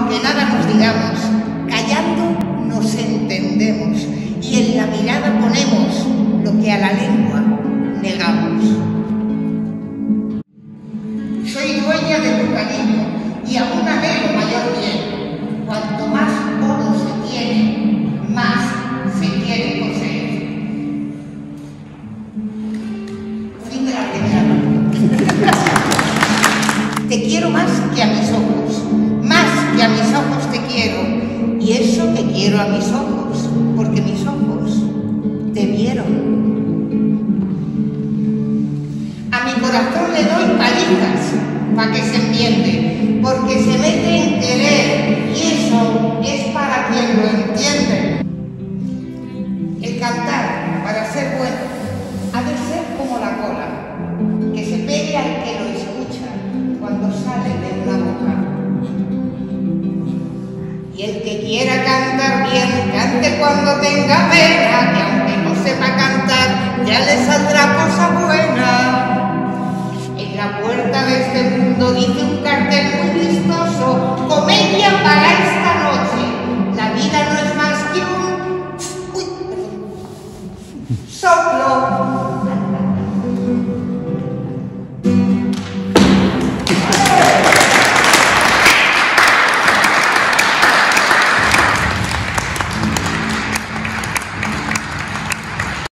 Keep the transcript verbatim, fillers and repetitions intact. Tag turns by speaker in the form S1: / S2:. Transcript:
S1: aunque nada nos digamos, callando nos entendemos y en la mirada ponemos lo que a la lengua negamos. Soy dueña de tu cariño y aún anhelo mayor bien. Cuanto más oro se tiene, más se quiere poseer. Fin de la primera parte. Te quiero más que a mis ojos, más que a mis ojos te quiero, y eso que quiero a mis ojos, porque mis ojos te vieron. A mi corazón le doy palizas para que se entiende, porque se mete en querer, y eso es para quien lo entiende. El cantar, para ser bueno, ha de ser como la cola, que se pegue al que lo escucha cuando sale de una boca. Y el que quiera cantar bien, cante cuando tenga pena, que aunque no sepa cantar, ya le saldrá cosa buena. En la puerta de este mundo dice un cartel muy vistoso: comedia para